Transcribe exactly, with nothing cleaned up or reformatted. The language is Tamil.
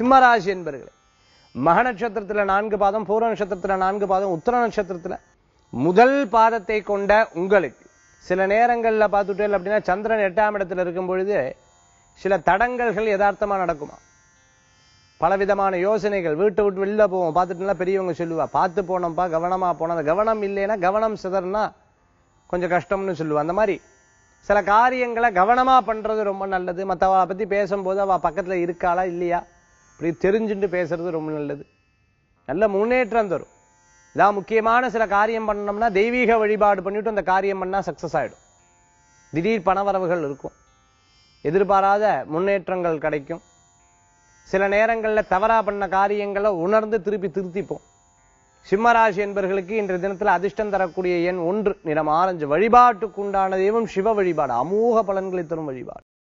சிம்மராசி என்பர்களே, மக நட்சத்திரத்துல நான்கு பாதம், பூர நட்சத்திரத்துல நான்கு பாதம், உத்தர நட்சத்திரத்துல முதல் பாதத்தை கொண்ட உங்களுக்கு சில நேரங்கள்ல பார்த்துட்டே அப்படின்னா சந்திரன் எட்டாம் இடத்துல இருக்கும் பொழுது சில தடங்கல்கள் யதார்த்தமா நடக்குமா. பலவிதமான யோசனைகள், வீட்டை விட்டு வெளில போவோம், பார்த்துட்டுலாம் பெரியவங்க சொல்லுவா பார்த்து போனோம்ப்பா, கவனமா போனோம். அந்த கவனம் இல்லைன்னா கவனம் சிதறனா கொஞ்சம் கஷ்டம்னு சொல்லுவா. அந்த மாதிரி சில காரியங்களை கவனமா பண்றது ரொம்ப நல்லது. மற்றவளை பத்தி பேசும்போது அவ பக்கத்துல இருக்காளா இல்லையா இப்படி தெரிஞ்சுட்டு பேசுறது ரொம்ப நல்லது. நல்ல முன்னேற்றம் தரும். இதான் முக்கியமான சில காரியம் பண்ணோம்னா தெய்வீக வழிபாடு பண்ணிட்டு அந்த காரியம் பண்ணா சக்சஸ் ஆயிடும். திடீர் பணவரவுகள் இருக்கும், எதிர்பாராத முன்னேற்றங்கள் கிடைக்கும். சில நேரங்கள்ல தவறா பண்ண காரியங்களை உணர்ந்து திருப்பி திருத்திப்போம். சிம்மராசி என்பவர்களுக்கு இன்றைய தினத்துல அதிர்ஷ்டம் தரக்கூடிய எண் ஒன்று, நிறம் ஆரஞ்சு. வழிபாட்டுக்கு உண்டான தெய்வம் சிவ வழிபாடு, அமோக பலன்களை தரும் வழிபாடு.